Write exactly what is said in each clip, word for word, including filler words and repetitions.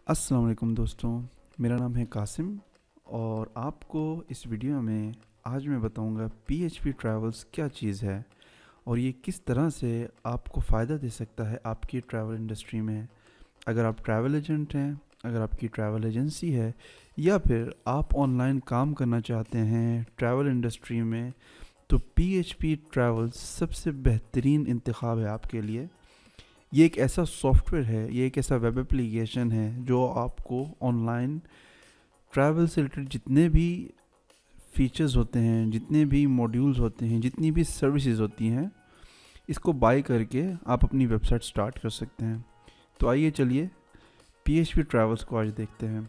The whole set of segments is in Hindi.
अस्सलाम वालेकुम दोस्तों, मेरा नाम है कासिम और आपको इस वीडियो में आज मैं बताऊंगा पीएचपी ट्रैवल्स क्या चीज़ है और ये किस तरह से आपको फ़ायदा दे सकता है आपकी ट्रैवल इंडस्ट्री में। अगर आप ट्रैवल एजेंट हैं, अगर आपकी ट्रैवल एजेंसी है या फिर आप ऑनलाइन काम करना चाहते हैं ट्रैवल इंडस्ट्री में, तो पीएचपी ट्रैवल्स सबसे बेहतरीन इंतखाब है आपके लिए। ये एक ऐसा सॉफ्टवेयर है, ये एक ऐसा वेब एप्लीकेशन है जो आपको ऑनलाइन ट्रैवल से रिलेटेड जितने भी फीचर्स होते हैं, जितने भी मॉड्यूल्स होते हैं, जितनी भी सर्विसेज होती हैं, इसको बाय करके आप अपनी वेबसाइट स्टार्ट कर सकते हैं। तो आइए चलिए पीएचपी ट्रैवल्स को आज देखते हैं।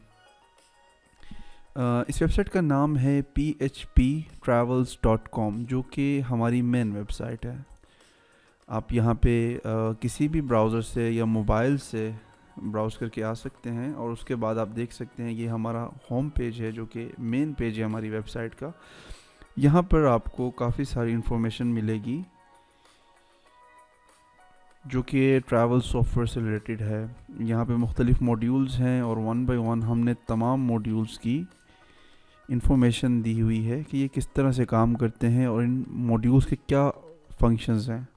uh, इस वेबसाइट का नाम है P H P travels dot com, जो कि हमारी मेन वेबसाइट है। आप यहाँ पे आ, किसी भी ब्राउज़र से या मोबाइल से ब्राउज़ करके आ सकते हैं और उसके बाद आप देख सकते हैं ये हमारा होम पेज है, जो कि मेन पेज है हमारी वेबसाइट का। यहाँ पर आपको काफ़ी सारी इन्फॉर्मेशन मिलेगी जो कि ट्रैवल सॉफ्टवेयर से रिलेटेड है। यहाँ पे मुख्तलिफ़ मॉड्यूल्स हैं और वन बाय वन हमने तमाम मॉड्यूल्स की इन्फॉर्मेशन दी हुई है कि ये किस तरह से काम करते हैं और इन मॉड्यूल्स के क्या फंक्शंस हैं।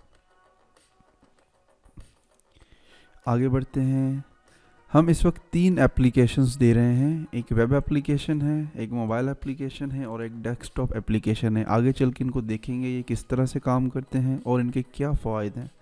आगे बढ़ते हैं। हम इस वक्त तीन एप्लीकेशंस दे रहे हैं, एक वेब एप्लीकेशन है, एक मोबाइल एप्लीकेशन है और एक डेस्कटॉप एप्लीकेशन है। आगे चल के इनको देखेंगे ये किस तरह से काम करते हैं और इनके क्या फ़ायदे हैं।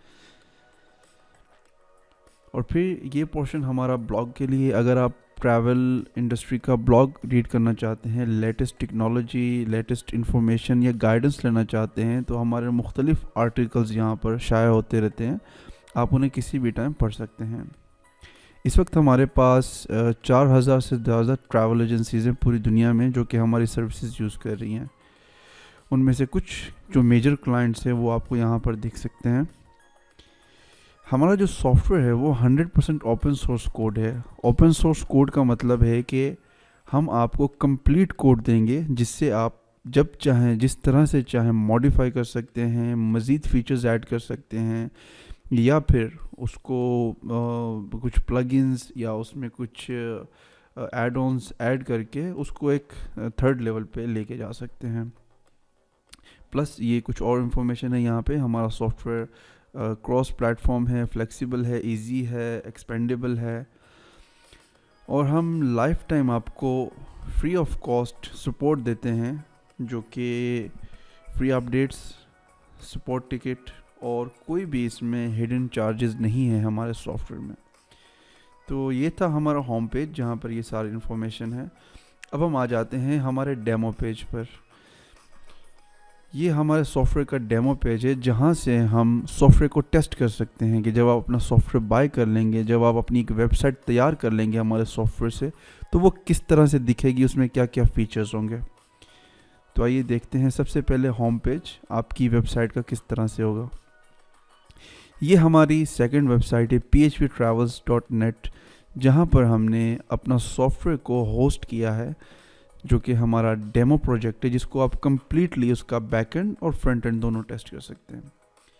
और फिर ये पोर्शन हमारा ब्लॉग के लिए, अगर आप ट्रैवल इंडस्ट्री का ब्लॉग रीड करना चाहते हैं, लेटेस्ट टेक्नोलॉजी, लेटेस्ट इन्फॉर्मेशन या गाइडेंस लेना चाहते हैं, तो हमारे मुख्तलिफ़ आर्टिकल्स यहाँ पर शाया होते रहते हैं, आप उन्हें किसी भी टाइम पढ़ सकते हैं। इस वक्त हमारे पास चार हज़ार से ज़्यादा ट्रैवल एजेंसीज़ हैं पूरी दुनिया में जो कि हमारी सर्विसेज यूज़ कर रही हैं। उनमें से कुछ जो मेजर क्लाइंट्स हैं वो आपको यहाँ पर दिख सकते हैं। हमारा जो सॉफ्टवेयर है वो hundred percent open source code है। ओपन सोर्स कोड का मतलब है कि हम आपको कंप्लीट कोड देंगे जिससे आप जब चाहें, जिस तरह से चाहें मॉडिफाई कर सकते हैं, मज़ीद फीचर्स ऐड कर सकते हैं या फिर उसको आ, कुछ प्लगइन्स या उसमें कुछ ऐड ऑन्स ऐड करके उसको एक थर्ड लेवल पे लेके जा सकते हैं। प्लस ये कुछ और इन्फॉर्मेशन है यहाँ पे। हमारा सॉफ्टवेयर क्रॉस प्लेटफॉर्म है, फ्लेक्सिबल है, इजी है, एक्सपेंडेबल है और हम लाइफ टाइम आपको फ्री ऑफ कॉस्ट सपोर्ट देते हैं, जो कि फ्री अपडेट्स, सपोर्ट टिकट और कोई भी इसमें हिडन चार्जेस नहीं है हमारे सॉफ्टवेयर में। तो ये था हमारा होम पेज जहाँ पर ये सारी इन्फॉर्मेशन है। अब हम आ जाते हैं हमारे डेमो पेज पर। ये हमारे सॉफ्टवेयर का डेमो पेज है जहाँ से हम सॉफ्टवेयर को टेस्ट कर सकते हैं कि जब आप अपना सॉफ्टवेयर बाय कर लेंगे, जब आप अपनी एक वेबसाइट तैयार कर लेंगे हमारे सॉफ्टवेयर से, तो वो किस तरह से दिखेगी, उसमें क्या क्या फीचर्स होंगे। तो आइए देखते हैं। सबसे पहले होम पेज आपकी वेबसाइट का किस तरह से होगा। ये हमारी सेकंड वेबसाइट है P H P travels dot net, जहाँ पर हमने अपना सॉफ्टवेयर को होस्ट किया है, जो कि हमारा डेमो प्रोजेक्ट है, जिसको आप कम्प्लीटली उसका बैकएंड और फ्रंट एंड दोनों टेस्ट कर सकते हैं।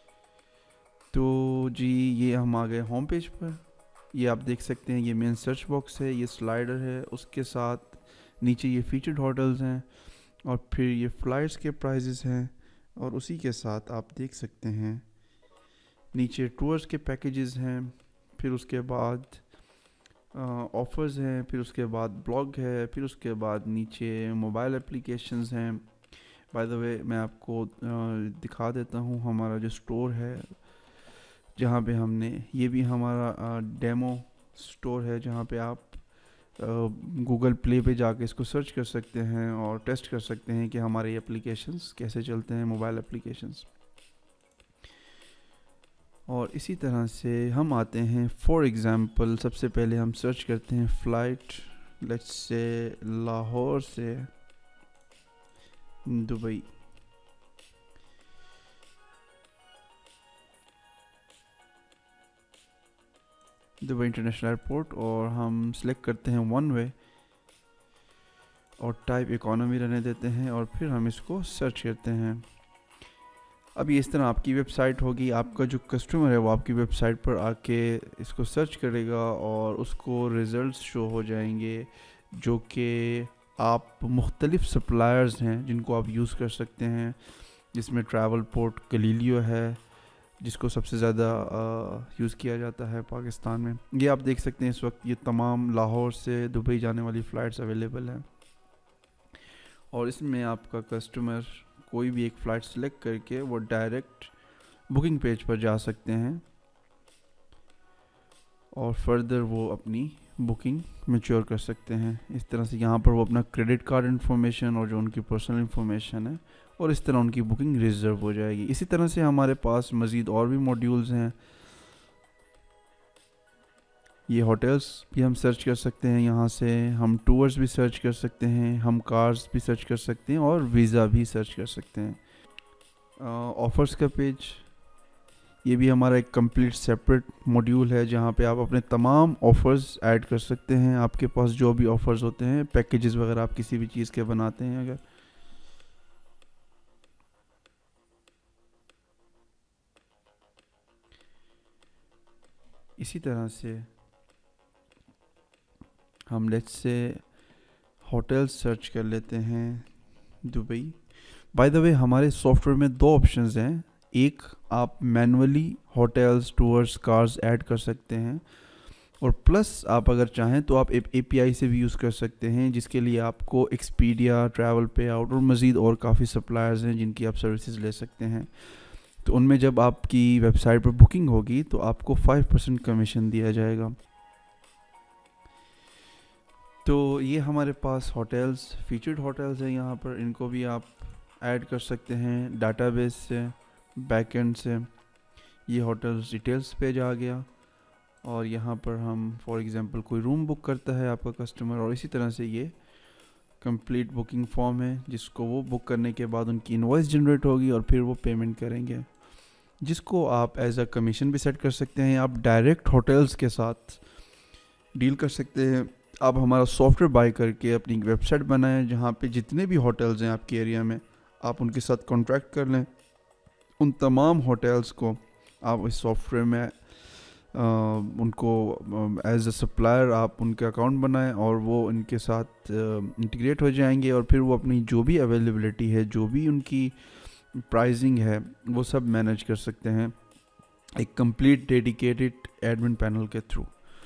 तो जी ये हम आ गए होम पेज पर। ये आप देख सकते हैं, ये मेन सर्च बॉक्स है, ये स्लाइडर है, उसके साथ नीचे ये फीचर्ड होटल्स हैं और फिर ये फ़्लाइट्स के प्राइजेस हैं और उसी के साथ आप देख सकते हैं नीचे टूर्स के पैकेजेस हैं, फिर उसके बाद ऑफ़र्स uh, हैं, फिर उसके बाद ब्लॉग है, फिर उसके बाद नीचे मोबाइल एप्लीकेशंस हैं। बाय द वे मैं आपको uh, दिखा देता हूँ हमारा जो स्टोर है, जहाँ पे हमने, ये भी हमारा डेमो uh, स्टोर है, जहाँ पे आप गूगल uh, प्ले पे जाके इसको सर्च कर सकते हैं और टेस्ट कर सकते हैं कि हमारे एप्लीकेशंस कैसे चलते हैं, मोबाइल एप्लीकेशंस। और इसी तरह से हम आते हैं, फॉर एग्ज़ाम्पल सबसे पहले हम सर्च करते हैं फ़्लाइट, लेट्स से लाहौर से दुबई। दुबई इंटरनेशनल एयरपोर्ट, और हम सिलेक्ट करते हैं वन वे और टाइप इकोनॉमी रहने देते हैं और फिर हम इसको सर्च करते हैं। अब ये इस तरह आपकी वेबसाइट होगी, आपका जो कस्टमर है वो आपकी वेबसाइट पर आके इसको सर्च करेगा और उसको रिज़ल्ट्स शो हो जाएंगे जो कि आप मुख्तलिफ़ सप्लायर्स हैं जिनको आप यूज़ कर सकते हैं, जिसमें ट्रैवल पोर्ट गलीलियो है जिसको सबसे ज़्यादा यूज़ किया जाता है पाकिस्तान में। ये आप देख सकते हैं इस वक्त ये तमाम लाहौर से दुबई जाने वाली फ़्लाइट्स अवेलेबल हैं और इसमें आपका कस्टमर कोई भी एक फ़्लाइट सेलेक्ट करके वो डायरेक्ट बुकिंग पेज पर जा सकते हैं और फर्दर वो अपनी बुकिंग मैच्योर कर सकते हैं। इस तरह से यहाँ पर वो अपना क्रेडिट कार्ड इन्फॉर्मेशन और जो उनकी पर्सनल इन्फॉर्मेशन है और इस तरह उनकी बुकिंग रिजर्व हो जाएगी। इसी तरह से हमारे पास मज़ीद और भी मॉड्यूल्स हैं। ये होटल्स भी हम सर्च कर सकते हैं, यहाँ से हम टूर्स भी सर्च कर सकते हैं, हम कार्स भी सर्च कर सकते हैं और वीज़ा भी सर्च कर सकते हैं। ऑफ़र्स का पेज, ये भी हमारा एक कंप्लीट सेपरेट मॉड्यूल है जहाँ पे आप अपने तमाम ऑफ़र्स ऐड कर सकते हैं। आपके पास जो भी ऑफ़र्स होते हैं, पैकेजेस वगैरह आप किसी भी चीज़ के बनाते हैं अगर, इसी तरह से हम लेट्स से होटल्स सर्च कर लेते हैं दुबई। बाय द वे हमारे सॉफ्टवेयर में दो ऑप्शंस हैं, एक आप manually hotels tours cars add कर सकते हैं और प्लस आप अगर चाहें तो आप एपीआई से भी यूज़ कर सकते हैं, जिसके लिए आपको एक्सपीडिया, ट्रैवल पे आउट और मज़ीद और काफ़ी सप्लायर्स हैं जिनकी आप सर्विसेज ले सकते हैं। तो उनमें जब आपकी वेबसाइट पर बुकिंग होगी तो आपको फाइव परसेंट कमीशन दिया जाएगा। तो ये हमारे पास होटल्स, फीचर्ड होटल्स हैं यहाँ पर, इनको भी आप ऐड कर सकते हैं डाटाबेस से, बैकएंड से। ये होटल्स डिटेल्स पेज आ गया और यहाँ पर हम फॉर एग्ज़ाम्पल कोई रूम बुक करता है आपका कस्टमर और इसी तरह से ये कंप्लीट बुकिंग फॉर्म है जिसको वो बुक करने के बाद उनकी इनवॉइस जनरेट होगी और फिर वो पेमेंट करेंगे, जिसको आप एज अ कमीशन भी सेट कर सकते हैं। आप डायरेक्ट होटल्स के साथ डील कर सकते हैं। आप हमारा सॉफ्टवेयर बाय करके अपनी वेबसाइट बनाएं जहाँ पे जितने भी होटल्स हैं आपके एरिया में, आप उनके साथ कॉन्ट्रैक्ट कर लें। उन तमाम होटल्स को आप इस सॉफ्टवेयर में आ, उनको एज अ सप्लायर आप उनके अकाउंट बनाएं और वो उनके साथ इंटीग्रेट हो जाएंगे और फिर वो अपनी जो भी अवेलेबिलिटी है, जो भी उनकी प्राइसिंग है, वो सब मैनेज कर सकते हैं एक कंप्लीट डेडिकेटेड एडमिन पैनल के थ्रू।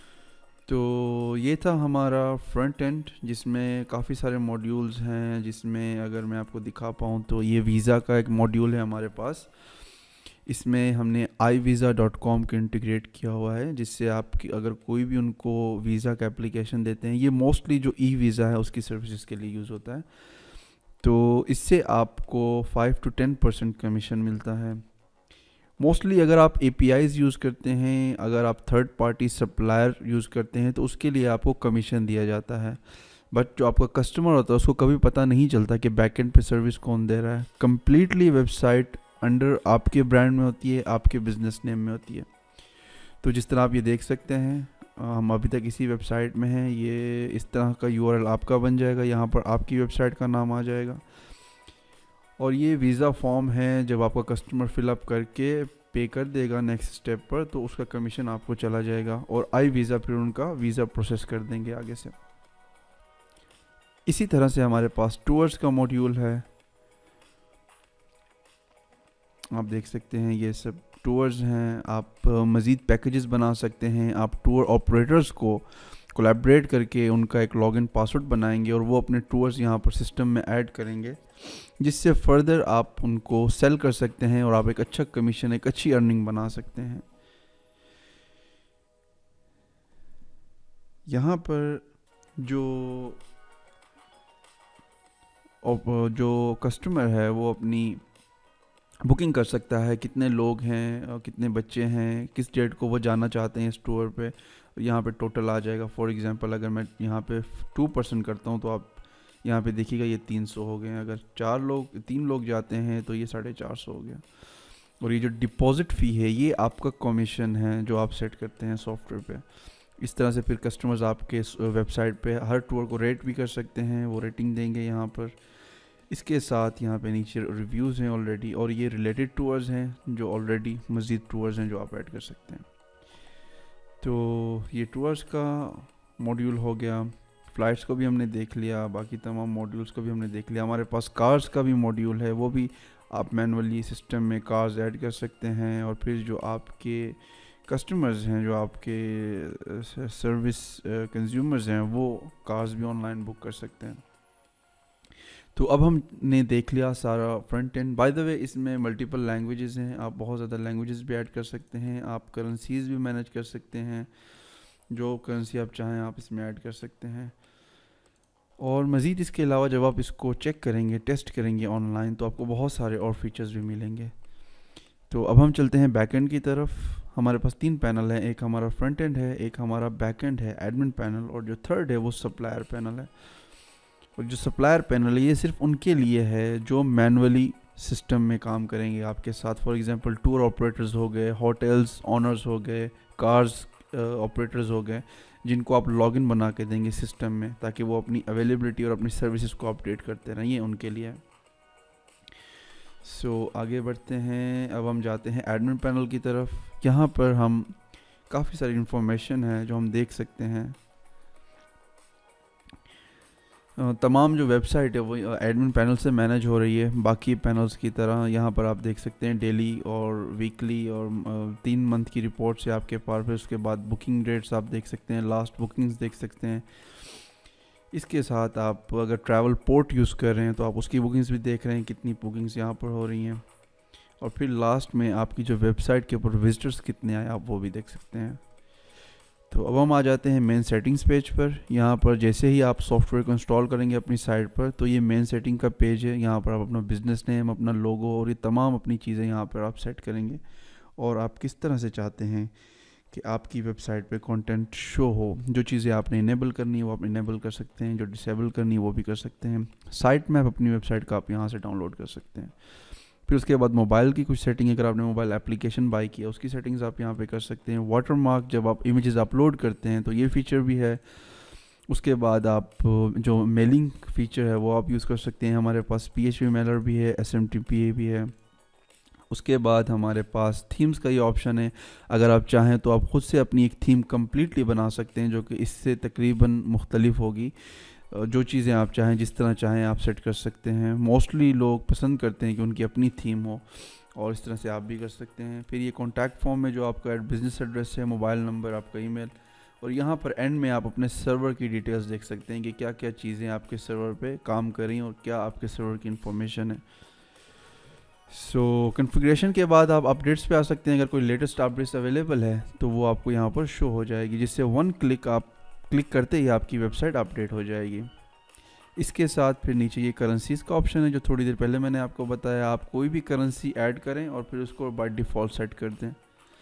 तो ये था हमारा फ्रंट एंड जिसमें काफ़ी सारे मॉड्यूल्स हैं, जिसमें अगर मैं आपको दिखा पाऊँ तो ये वीज़ा का एक मॉड्यूल है हमारे पास। इसमें हमने आई वीज़ा डॉट कॉम के इंटीग्रेट किया हुआ है, जिससे आप अगर कोई भी उनको वीज़ा का एप्लीकेशन देते हैं, ये मोस्टली जो ई वीज़ा है उसकी सर्विसेज के लिए यूज़ होता है, तो इससे आपको five to ten percent commission मिलता है। मोस्टली अगर आप एपीआईज़ यूज़ करते हैं, अगर आप थर्ड पार्टी सप्लायर यूज़ करते हैं तो उसके लिए आपको कमीशन दिया जाता है, बट जो आपका कस्टमर होता है उसको कभी पता नहीं चलता कि बैकएंड पे सर्विस कौन दे रहा है। कम्प्लीटली वेबसाइट अंडर आपके ब्रांड में होती है, आपके बिज़नेस नेम में होती है। तो जिस तरह आप ये देख सकते हैं, हम अभी तक इसी वेबसाइट में हैं। ये इस तरह का यूआरएल आपका बन जाएगा, यहाँ पर आपकी वेबसाइट का नाम आ जाएगा और ये वीज़ा फॉर्म है। जब आपका कस्टमर फिलअप करके पे कर देगा नेक्स्ट स्टेप पर तो उसका कमीशन आपको चला जाएगा और आई वीज़ा फिर उनका वीज़ा प्रोसेस कर देंगे आगे से। इसी तरह से हमारे पास टूर्स का मॉड्यूल है, आप देख सकते हैं ये सब टूर्स हैं। आप मज़ीद पैकेजेस बना सकते हैं, आप टूर ऑपरेटर्स को कोलैबोरेट करके उनका एक लॉगिन पासवर्ड बनाएंगे और वो अपने टूर्स यहाँ पर सिस्टम में ऐड करेंगे, जिससे फर्दर आप उनको सेल कर सकते हैं और आप एक अच्छा कमीशन, एक अच्छी अर्निंग बना सकते हैं। यहाँ पर जो जो कस्टमर है वो अपनी बुकिंग कर सकता है, कितने लोग हैं, कितने बच्चे हैं, किस डेट को वो जाना चाहते हैं इस टूर पे, यहाँ पे टोटल आ जाएगा। फॉर एग्जांपल अगर मैं यहाँ पे टू परसेंट करता हूँ तो आप यहाँ पे देखिएगा ये तीन सौ हो गए हैं। अगर चार लोग तीन लोग जाते हैं तो ये साढ़े चार सौ हो गया। और ये जो डिपॉजिट फ़ी है ये आपका कमीशन है जो आप सेट करते हैं सॉफ्टवेयर पे। इस तरह से फिर कस्टमर्स आपके वेबसाइट पे हर टूर को रेट भी कर सकते हैं, वो रेटिंग देंगे यहाँ पर। इसके साथ यहाँ पे नीचे रिव्यूज़ हैं ऑलरेडी, और ये रिलेटेड टूर्स हैं जो ऑलरेडी मज़ीद टूर्स हैं जो आप ऐड कर सकते हैं। तो ये टूर्स का मॉड्यूल हो गया, फ़्लाइट्स को भी हमने देख लिया, बाकी तमाम मॉड्यूल्स को भी हमने देख लिया। हमारे पास कार्स का भी मॉड्यूल है, वो भी आप मैनुअली सिस्टम में कार्स ऐड कर सकते हैं, और फिर जो आपके कस्टमर्स हैं, जो आपके सर्विस कंज्यूमर्स हैं, वो कार्स भी ऑनलाइन बुक कर सकते हैं। तो अब हमने देख लिया सारा front end. By the way इसमें मल्टीपल लैंग्वेजेस हैं, आप बहुत ज़्यादा लैंग्वेजेस भी ऐड कर सकते हैं, आप करेंसीज़ भी मैनेज कर सकते हैं, जो करेंसी आप चाहें आप इसमें ऐड कर सकते हैं। और मज़ीद इसके अलावा जब आप इसको चेक करेंगे, टेस्ट करेंगे ऑनलाइन, तो आपको बहुत सारे और फीचर्स भी मिलेंगे। तो अब हम चलते हैं बैक एंड की तरफ। हमारे पास तीन पैनल हैं, एक हमारा फ्रंट एंड है, एक हमारा बैक एंड है एडमिन पैनल, और जो थर्ड है वो सप्लायर पैनल है। और जो सप्लायर पैनल है ये सिर्फ उनके लिए है जो मैनुअली सिस्टम में काम करेंगे आपके साथ। फॉर एग्जांपल टूर ऑपरेटर्स हो गए, होटल्स ऑनर्स हो गए, कार्स ऑपरेटर्स हो गए, जिनको आप लॉगिन बना के देंगे सिस्टम में ताकि वो अपनी अवेलेबिलिटी और अपनी सर्विसेज को अपडेट करते रहें, ये उनके लिए है। सो so, आगे बढ़ते हैं। अब हम जाते हैं एडमिन पैनल की तरफ। यहाँ पर हम काफ़ी सारी इंफॉर्मेशन है जो हम देख सकते हैं। तमाम जो वेबसाइट है वो एडमिन पैनल से मैनेज हो रही है, बाकी पैनल्स की तरह। यहाँ पर आप देख सकते हैं डेली और वीकली और तीन मंथ की रिपोर्ट से आपके पास, फिर उसके बाद बुकिंग डेट्स आप देख सकते हैं, लास्ट बुकिंग्स देख सकते हैं। इसके साथ आप अगर ट्रैवल पोर्ट यूज़ कर रहे हैं तो आप उसकी बुकिंग्स भी देख रहे हैं, कितनी बुकिंग्स यहाँ पर हो रही हैं। और फिर लास्ट में आपकी जो वेबसाइट के ऊपर विजिटर्स कितने आए आप वो भी देख सकते हैं। तो अब हम आ जाते हैं मेन सेटिंग्स पेज पर। यहाँ पर जैसे ही आप सॉफ्टवेयर को इंस्टॉल करेंगे अपनी साइट पर, तो ये मेन सेटिंग का पेज है। यहाँ पर आप अपना बिज़नेस नेम, अपना लोगो और ये तमाम अपनी चीज़ें यहाँ पर आप सेट करेंगे, और आप किस तरह से चाहते हैं कि आपकी वेबसाइट पे कंटेंट शो हो। जो चीज़ें आपने इनेबल करनी है वो आप इनेबल कर सकते हैं, जो डिसेबल करनी है वो भी कर सकते हैं। साइट मैप अपनी वेबसाइट का आप यहाँ से डाउनलोड कर सकते हैं। फिर उसके बाद मोबाइल की कुछ सेटिंग, अगर आपने मोबाइल एप्लीकेशन बाई किया उसकी सेटिंग्स आप यहाँ पे कर सकते हैं। वाटरमार्क, जब आप इमेजेस अपलोड करते हैं तो ये फीचर भी है। उसके बाद आप जो मेलिंग फीचर है वो आप यूज़ कर सकते हैं। हमारे पास पी एच पी मेलर भी है, S M T P A भी है। उसके बाद हमारे पास थीम्स का ये ऑप्शन है। अगर आप चाहें तो आप ख़ुद से अपनी एक थीम कम्प्लीटली बना सकते हैं, जो कि इससे तकरीबन मुख्तलिफ होगी। जो चीज़ें आप चाहें, जिस तरह चाहें आप सेट कर सकते हैं। मोस्टली लोग पसंद करते हैं कि उनकी अपनी थीम हो, और इस तरह से आप भी कर सकते हैं। फिर ये कॉन्टैक्ट फॉर्म में जो आपका बिज़नेस एड्रेस है, मोबाइल नंबर, आपका ईमेल, और यहाँ पर एंड में आप अपने सर्वर की डिटेल्स देख सकते हैं कि क्या क्या चीज़ें आपके सर्वर पे काम कर रही हैं और क्या आपके सर्वर की इन्फॉर्मेशन है। सो so, कॉन्फ़िगरेशन के बाद आप अपडेट्स पे आ सकते हैं। अगर कोई लेटेस्ट अपडेट्स अवेलेबल है तो वो आपको यहाँ पर शो हो जाएगी, जिससे वन क्लिक आप क्लिक करते ही आपकी वेबसाइट अपडेट हो जाएगी। इसके साथ फिर नीचे ये करेंसीज़ का ऑप्शन है, जो थोड़ी देर पहले मैंने आपको बताया। आप कोई भी करेंसी ऐड करें और फिर उसको बाय डिफ़ॉल्ट सेट कर दें।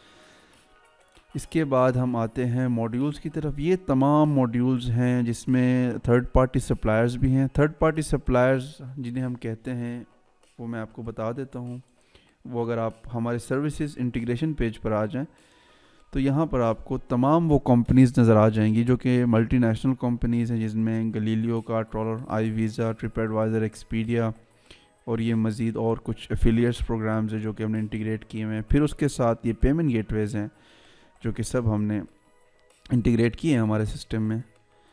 इसके बाद हम आते हैं मॉड्यूल्स की तरफ। ये तमाम मॉड्यूल्स हैं जिसमें थर्ड पार्टी सप्लायर्स भी हैं। थर्ड पार्टी सप्लायर्स जिन्हें हम कहते हैं वो मैं आपको बता देता हूँ। वो अगर आप हमारे सर्विसेज इंटीग्रेशन पेज पर आ जाएं तो यहाँ पर आपको तमाम वो कंपनीज़ नज़र आ जाएंगी जो कि मल्टीनेशनल कंपनीज़ हैं, जिसमें गलीलियो का, Trawler, I visa, trip advisor, Expedia और ये मज़ीद और कुछ एफिलिएट्स प्रोग्राम्स हैं जो कि हमने इंटीग्रेट किए हुए हैं। फिर उसके साथ ये पेमेंट गेटवेज़ हैं जो कि सब हमने इंटीग्रेट किए हैं हमारे सिस्टम में,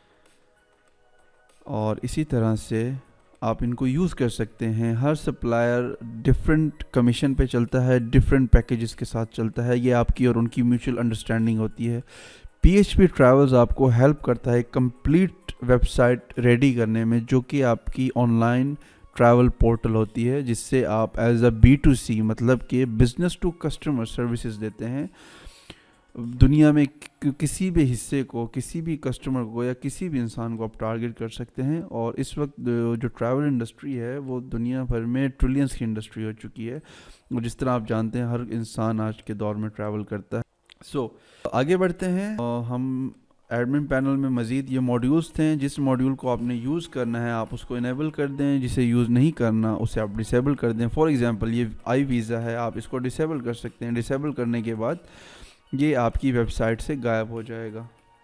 और इसी तरह से आप इनको यूज़ कर सकते हैं। हर सप्लायर डिफरेंट कमीशन पे चलता है, डिफरेंट पैकेजेस के साथ चलता है। ये आपकी और उनकी म्यूचुअल अंडरस्टैंडिंग होती है। पी एच पी ट्रैवल्स आपको हेल्प करता है कंप्लीट वेबसाइट रेडी करने में, जो कि आपकी ऑनलाइन ट्रैवल पोर्टल होती है, जिससे आप as a B to C मतलब कि बिज़नेस टू कस्टमर सर्विसेज देते हैं। दुनिया में किसी भी हिस्से को, किसी भी कस्टमर को या किसी भी इंसान को आप टारगेट कर सकते हैं। और इस वक्त जो ट्रैवल इंडस्ट्री है वो दुनिया भर में ट्रिलियंस की इंडस्ट्री हो चुकी है, और जिस तरह आप जानते हैं हर इंसान आज के दौर में ट्रैवल करता है। सो so, आगे बढ़ते हैं। हम एडमिन पैनल में मज़ीद ये मॉड्यूल्स थे। जिस मॉड्यूल को आपने यूज़ करना है आप उसको इनेबल कर दें, जिसे यूज़ नहीं करना उसे आप डिसेबल कर दें। फॉर एग्ज़ाम्पल ये आई वीज़ा है, आप इसको डिसेबल कर सकते हैं। डिसेबल करने के बाद ये आपकी वेबसाइट से गायब हो जाएगा।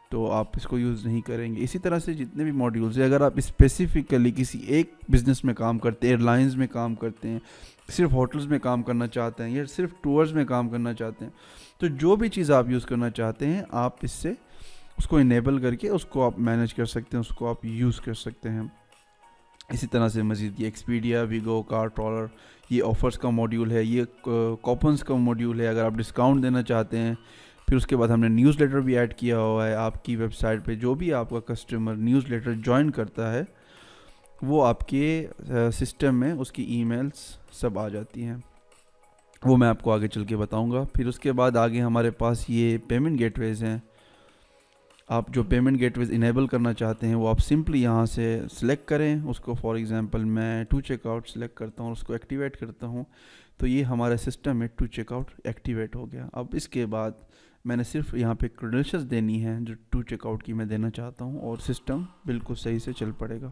तो आप इसको यूज़ नहीं करेंगे। इसी तरह से जितने भी मॉड्यूल्स हैं, अगर आप स्पेसिफ़िकली किसी एक बिज़नेस में काम करते हैं, एयरलाइंस में काम करते हैं, सिर्फ होटल्स में काम करना चाहते हैं या सिर्फ टूर्स में काम करना चाहते हैं, तो जो भी चीज़ आप यूज़ करना चाहते हैं आप इससे उसको इनेबल करके उसको आप मैनेज कर सकते हैं, उसको आप यूज़ कर सकते हैं। इसी तरह से मज़ीद ये एक्सपीडिया, वीगो, कार ट्रॉलर, ये ऑफ़र्स का मॉड्यूल है, ये कॉपन्स का मॉड्यूल है अगर आप डिस्काउंट देना चाहते हैं। फिर उसके बाद हमने न्यूज़लेटर भी ऐड किया हुआ है। आपकी वेबसाइट पे जो भी आपका कस्टमर न्यूज़लेटर ज्वाइन करता है वो आपके सिस्टम में उसकी ईमेल्स सब आ जाती हैं, वो मैं आपको आगे चल के बताऊँगा। फिर उसके बाद आगे हमारे पास ये पेमेंट गेटवेज़ हैं। आप जो पेमेंट गेटवेज़ इनेबल करना चाहते हैं वो आप सिंपली यहाँ से सिलेक्ट करें उसको। फॉर एग्जांपल मैं टू चेकआउट सिलेक्ट करता हूँ, उसको एक्टिवेट करता हूँ, तो ये हमारे सिस्टम में टू चेकआउट एक्टिवेट हो गया। अब इसके बाद मैंने सिर्फ यहाँ पे क्रेडेंशियल्स देनी है जो टू चेकआउट की मैं देना चाहता हूँ और सिस्टम बिल्कुल सही से चल पड़ेगा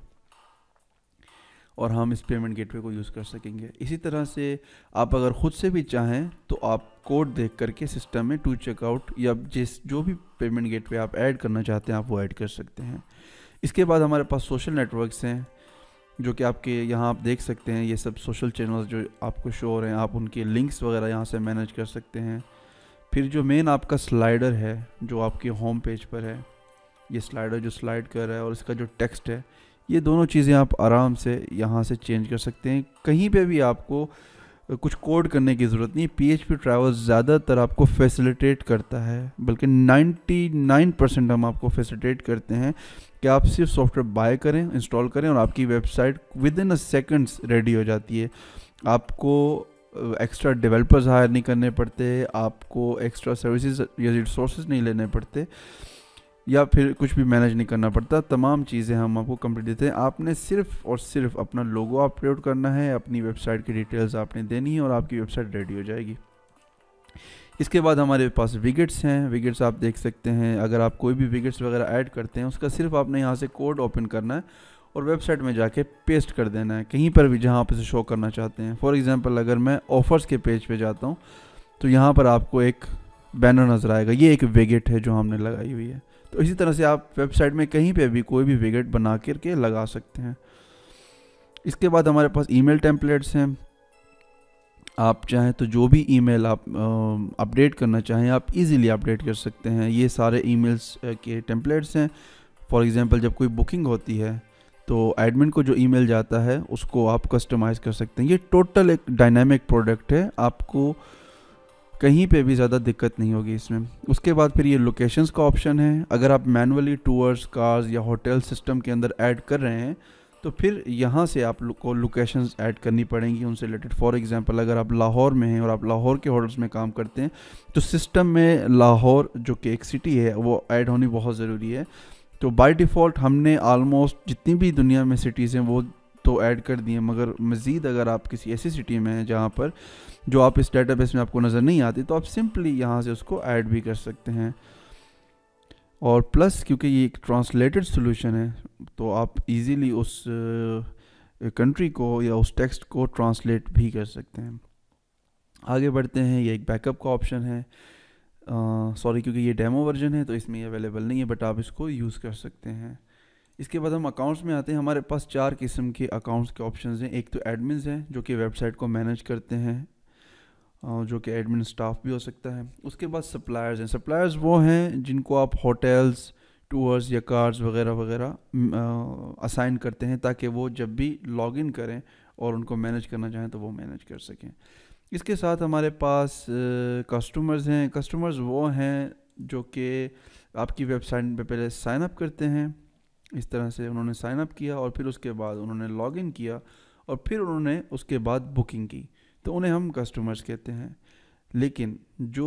और हम इस पेमेंट गेटवे को यूज़ कर सकेंगे। इसी तरह से आप अगर ख़ुद से भी चाहें तो आप कोड देख करके सिस्टम में टू चेकआउट या जिस जो भी पेमेंट गेटवे आप ऐड करना चाहते हैं आप वो ऐड कर सकते हैं। इसके बाद हमारे पास सोशल नेटवर्क्स हैं जो कि आपके यहाँ आप देख सकते हैं। ये सब सोशल चैनल्स जो आपको शो हो रहे हैं, आप उनके लिंक्स वगैरह यहाँ से मैनेज कर सकते हैं। फिर जो मेन आपका स्लाइडर है जो आपके होम पेज पर है, ये स्लाइडर जो स्लाइड कर रहा है और इसका जो टेक्स्ट है, ये दोनों चीज़ें आप आराम से यहाँ से चेंज कर सकते हैं। कहीं पे भी आपको कुछ कोड करने की ज़रूरत नहीं। पी एच पी ट्रैवल्स ज़्यादातर आपको फैसिलिटेट करता है, बल्कि निन्यानवे परसेंट हम आपको फैसिलिटेट करते हैं कि आप सिर्फ सॉफ्टवेयर बाय करें, इंस्टॉल करें और आपकी website within a seconds ready हो जाती है। आपको एक्स्ट्रा डेवलपर्स हायर नहीं करने पड़ते, आपको एक्स्ट्रा सर्विसेज या रिसोर्सेज नहीं लेने पड़ते या फिर कुछ भी मैनेज नहीं करना पड़ता। तमाम चीज़ें हम आपको कंप्लीट देते हैं। आपने सिर्फ और सिर्फ अपना लोगो अपलोड करना है, अपनी वेबसाइट की डिटेल्स आपने देनी है और आपकी वेबसाइट रेडी हो जाएगी। इसके बाद हमारे पास विगेट्स हैं। विगेट्स आप देख सकते हैं, अगर आप कोई भी विगेट्स वगैरह ऐड करते हैं उसका सिर्फ आपने यहाँ से कोड ओपन करना है और वेबसाइट में जाके पेस्ट कर देना है कहीं पर भी जहाँ आप इसे शो करना चाहते हैं। फॉर एग्जांपल अगर मैं ऑफ़र्स के पेज पे जाता हूँ तो यहाँ पर आपको एक बैनर नज़र आएगा, ये एक विगेट है जो हमने लगाई हुई है। तो इसी तरह से आप वेबसाइट में कहीं पे भी कोई भी विगेट बना करके लगा सकते हैं। इसके बाद हमारे पास ईमेल टेम्पलेट्स हैं। आप चाहें तो जो भी ईमेल आप अपडेट करना चाहें आप इजीली अपडेट कर सकते हैं। ये सारे ईमेल्स के टेम्पलेट्स हैं। फॉर एग्जांपल जब कोई बुकिंग होती है तो एडमिन को जो ईमेल जाता है उसको आप कस्टमाइज़ कर सकते हैं। ये टोटल एक डायनामिक प्रोडक्ट है, आपको कहीं पे भी ज़्यादा दिक्कत नहीं होगी इसमें। उसके बाद फिर ये लोकेशंस का ऑप्शन है। अगर आप मैनुअली टूर्स, कार्स या होटल सिस्टम के अंदर ऐड कर रहे हैं तो फिर यहाँ से आप को लोकेशंस ऐड करनी पड़ेंगी उनसे रिलेटेड। फॉर एग्जांपल अगर आप लाहौर में हैं और आप लाहौर के होटल्स में काम करते हैं तो सिस्टम में लाहौर जो कि एक सिटी है वो ऐड होनी बहुत ज़रूरी है। तो बाय डिफ़ॉल्ट हमने आलमोस्ट जितनी भी दुनिया में सिटीज़ हैं वो तो ऐड कर दिए, मगर मज़ीद अगर आप किसी ऐसी सिटी में हैं जहाँ पर जो आप इस डेटाबेस में आपको नज़र नहीं आती तो आप सिंपली यहाँ से उसको ऐड भी कर सकते हैं। और प्लस क्योंकि ये एक ट्रांसलेटेड सॉल्यूशन है तो आप इजीली उस कंट्री को या उस टेक्स्ट को ट्रांसलेट भी कर सकते हैं। आगे बढ़ते हैं। ये एक बैकअप का ऑप्शन है। सॉरी uh, क्योंकि ये डेमो वर्जन है तो इसमें ये अवेलेबल नहीं है, बट आप इसको यूज़ कर सकते हैं। इसके बाद हम अकाउंट्स में आते हैं। हमारे पास चार किस्म के अकाउंट्स के ऑप्शंस हैं। एक तो एडमिन्स हैं जो कि वेबसाइट को मैनेज करते हैं, जो कि एडमिन स्टाफ भी हो सकता है। उसके बाद सप्लायर्स हैं। सप्लायर्स वो हैं जिनको आप होटल्स, टूर्स या कार्स वगैरह वगैरह असाइन करते हैं ताकि वो जब भी लॉगिन करें और उनको मैनेज करना चाहें तो वो मैनेज कर सकें। इसके साथ हमारे पास कस्टमर्स हैं। कस्टमर्स वो हैं जो कि आपकी वेबसाइट पे पहले साइन अप करते हैं। इस तरह से उन्होंने साइन अप किया और फिर उसके बाद उन्होंने लॉगिन किया और फिर उन्होंने उसके बाद बुकिंग की, तो उन्हें हम कस्टमर्स कहते हैं। लेकिन जो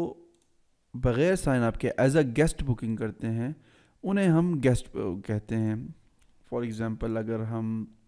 बग़ैर साइन अप के एज अ गेस्ट बुकिंग करते हैं उन्हें हम गेस्ट कहते हैं। फॉर एग्ज़ाम्पल अगर हम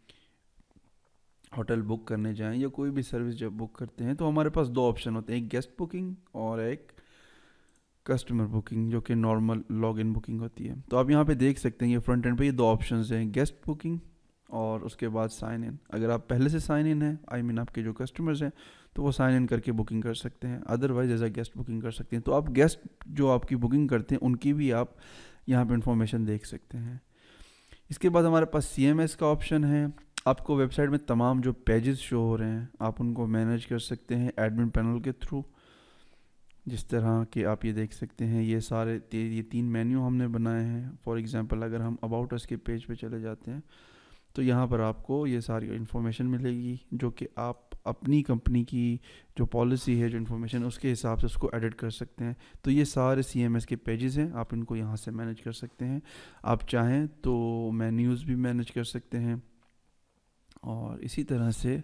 होटल बुक करने जाएं या कोई भी सर्विस जब बुक करते हैं तो हमारे पास दो ऑप्शन होते हैं, एक गेस्ट बुकिंग और एक कस्टमर बुकिंग जो कि नॉर्मल लॉगिन बुकिंग होती है। तो आप यहाँ पे देख सकते हैं ये फ्रंट एंड पे ये दो ऑप्शंस हैं, गेस्ट बुकिंग और उसके बाद साइन इन। अगर आप पहले से साइन इन हैं, आई मीन आपके जो कस्टमर्स हैं, तो वो साइन इन करके बुकिंग कर सकते हैं, otherwise as a guest booking कर सकते हैं। तो आप गेस्ट जो आपकी बुकिंग करते हैं उनकी भी आप यहाँ पे इंफॉर्मेशन देख सकते हैं। इसके बाद हमारे पास सी एम एस का ऑप्शन है। आपको वेबसाइट में तमाम जो पेजेस शो हो रहे हैं आप उनको मैनेज कर सकते हैं एडमिन पैनल के थ्रू। जिस तरह कि आप ये देख सकते हैं ये सारे ये तीन मेन्यू हमने बनाए हैं। फॉर एग्जांपल अगर हम अबाउट अस के पेज पे चले जाते हैं तो यहाँ पर आपको ये सारी इन्फॉर्मेशन मिलेगी जो कि आप अपनी कंपनी की जो पॉलिसी है, जो इन्फॉर्मेशन है, उसके हिसाब से उसको एडिट कर सकते हैं। तो ये सारे सी एम एस के पेजेस हैं, आप इनको यहाँ से मैनेज कर सकते हैं। आप चाहें तो मेन्यूज़ भी मैनेज कर सकते हैं। और इसी तरह से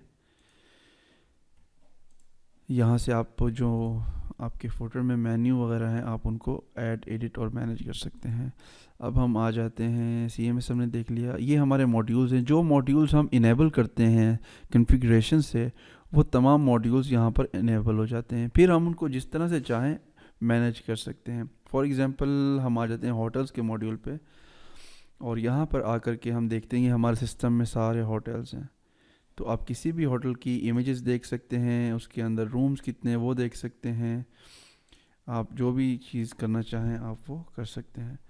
यहाँ से आप जो आपके फोल्डर में मेन्यू वगैरह हैं आप उनको ऐड, एडिट और मैनेज कर सकते हैं। अब हम आ जाते हैं, सी एम एस हमने देख लिया। ये हमारे मॉड्यूल्स हैं। जो मॉड्यूल्स हम इनेबल करते हैं कॉन्फ़िगरेशन से वो तमाम मॉड्यूल्स यहाँ पर इनेबल हो जाते हैं। फिर हम उनको जिस तरह से चाहें मैनेज कर सकते हैं। फॉर एग्ज़ाम्पल हम आ जाते हैं होटल्स के मॉड्यूल पे और यहाँ पर आकर के हम देखते हैं हमारे सिस्टम में सारे होटल्स हैं। तो आप किसी भी होटल की इमेजेस देख सकते हैं, उसके अंदर रूम्स कितने वो देख सकते हैं। आप जो भी चीज़ करना चाहें आप वो कर सकते हैं।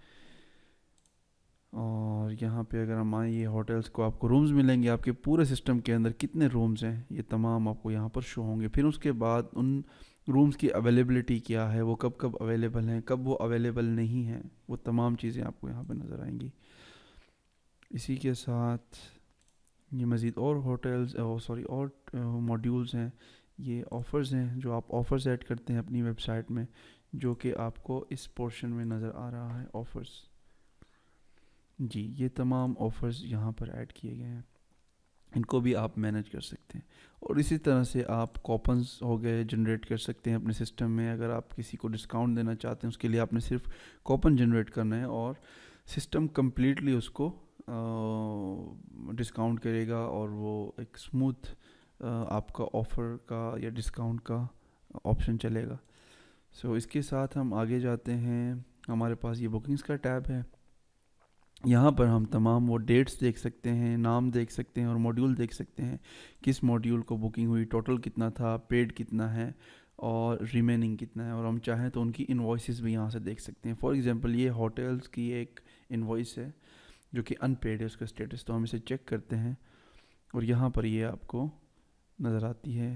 और यहाँ पे अगर हम आए ये होटल्स को आपको रूम्स मिलेंगे, आपके पूरे सिस्टम के अंदर कितने रूम्स हैं ये तमाम आपको यहाँ पर शो होंगे। फिर उसके बाद उन रूम्स की अवेलेबिलिटी क्या है, वो कब कब अवेलेबल हैं, कब वो अवेलेबल नहीं हैं, वो तमाम चीज़ें आपको यहाँ पर नज़र आएंगी। इसी के साथ ये मज़ीद और होटल्स सॉरी और मॉड्यूल्स हैं, ये ऑफ़र्स हैं जो आप ऑफ़र्स ऐड करते हैं अपनी वेबसाइट में, जो कि आपको इस पोर्शन में नज़र आ रहा है ऑफ़र्स। जी ये तमाम ऑफ़र्स यहाँ पर ऐड किए गए हैं, इनको भी आप मैनेज कर सकते हैं। और इसी तरह से आप कॉपन्स हो गए जनरेट कर सकते हैं अपने सिस्टम में। अगर आप किसी को डिस्काउंट देना चाहते हैं उसके लिए आपने सिर्फ कॉपन जनरेट करना है और सिस्टम कम्प्लीटली उसको डिस्काउंट uh, करेगा और वो एक स्मूथ uh, आपका ऑफ़र का या डिस्काउंट का ऑप्शन चलेगा। सो so, इसके साथ हम आगे जाते हैं। हमारे पास ये बुकिंग्स का टैब है। यहाँ पर हम तमाम वो डेट्स देख सकते हैं, नाम देख सकते हैं और मॉड्यूल देख सकते हैं, किस मॉड्यूल को बुकिंग हुई, टोटल कितना था, पेड कितना है और रिमेनिंग कितना है। और हम चाहें तो उनकी इनवॉइसेस भी यहाँ से देख सकते हैं। फॉर एग्जांपल ये होटल्स की एक इनवॉइस है जो कि अनपेड है उसका स्टेटस, तो हम इसे चेक करते हैं और यहाँ पर ये आपको नज़र आती है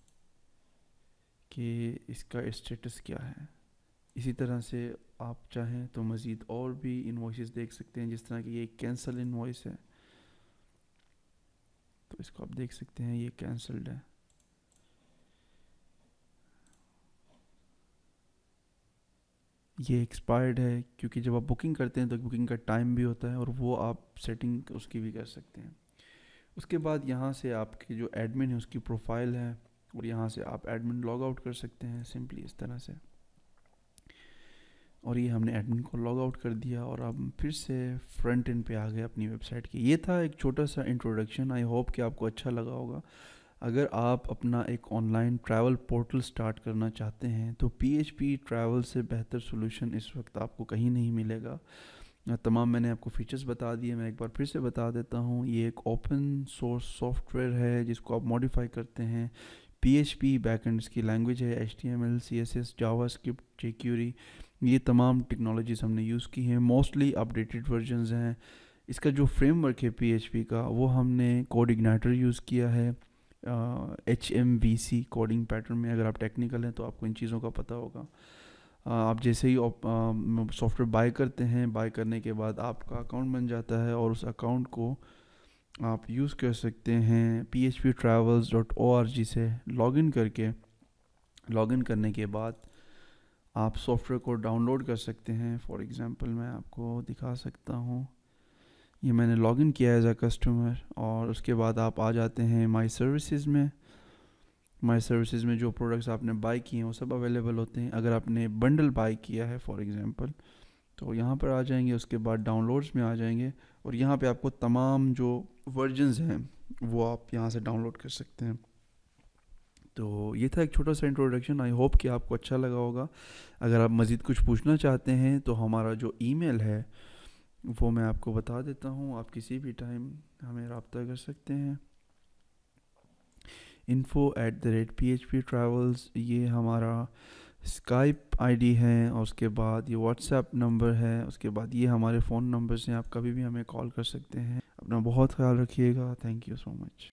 कि इसका स्टेटस क्या है। इसी तरह से आप चाहें तो मज़ीद और भी इनवॉइसेस देख सकते हैं, जिस तरह की ये कैंसिल इनवॉइस है तो इसको आप देख सकते हैं ये कैंसल्ड है। ये एक्सपायर्ड है क्योंकि जब आप बुकिंग करते हैं तो बुकिंग का टाइम भी होता है और वो आप सेटिंग उसकी भी कर सकते हैं। उसके बाद यहाँ से आपकी जो एडमिन है उसकी प्रोफाइल है और यहाँ से आप एडमिन लॉग आउट कर सकते हैं सिंपली इस तरह से। और ये हमने एडमिन को लॉग आउट कर दिया और अब फिर से फ्रंट एंड पे आ गए अपनी वेबसाइट की। ये था एक छोटा सा इंट्रोडक्शन। आई होप कि आपको अच्छा लगा होगा। अगर आप अपना एक ऑनलाइन ट्रैवल पोर्टल स्टार्ट करना चाहते हैं तो पी एच पी ट्रैवल से बेहतर सोल्यूशन इस वक्त आपको कहीं नहीं मिलेगा। तमाम मैंने आपको फीचर्स बता दिए, मैं एक बार फिर से बता देता हूँ। ये एक ओपन सोर्स सॉफ्टवेयर है जिसको आप मॉडिफाई करते हैं। पी एच पी बैकएंड की लैंग्वेज है, H T M L, C S S, JavaScript, jQuery, ये तमाम टेक्नोलॉजीज़ हमने यूज़ की हैं। मोस्टली अपडेटेड वर्जन्स हैं। इसका जो फ्रेमवर्क है पी एच पी का वो हमने कोड इग्नाइटर यूज़ किया है, H M V C coding pattern में। अगर आप टेक्निकल हैं तो आपको इन चीज़ों का पता होगा। uh, आप जैसे ही सॉफ्टवेयर बाय करते हैं, बाय करने के बाद आपका अकाउंट बन जाता है और उस अकाउंट को आप यूज़ कर सकते हैं P H P travels dot O R G से लॉगिन करके। लॉगिन करने के बाद आप सॉफ्टवेयर को डाउनलोड कर सकते हैं। फॉर एग्ज़ाम्पल मैं आपको दिखा सकता हूँ, ये मैंने लॉगिन किया है एज अ कस्टमर। और उसके बाद आप आ जाते हैं माई सर्विसेज में। माई सर्विसेज में जो प्रोडक्ट्स आपने बाय किए हैं वो सब अवेलेबल होते हैं। अगर आपने बंडल बाय किया है फॉर एग्ज़ाम्पल तो यहाँ पर आ जाएंगे। उसके बाद डाउनलोड्स में आ जाएंगे और यहाँ पे आपको तमाम जो वर्जन्स हैं वो आप यहाँ से डाउनलोड कर सकते हैं। तो ये था एक छोटा सा इंट्रोडक्शन। आई होप कि आपको अच्छा लगा होगा। अगर आप मज़ीद कुछ पूछना चाहते हैं तो हमारा जो ईमेल है वो मैं आपको बता देता हूँ, आप किसी भी टाइम हमें रब्ता कर सकते हैं। Info at the rate P H P travels ये हमारा स्काइप आईडी है, और उसके बाद ये व्हाट्सएप नंबर है, उसके बाद ये हमारे फ़ोन नंबर्स हैं, आप कभी भी हमें कॉल कर सकते हैं। अपना बहुत ख्याल रखिएगा। Thank you so much.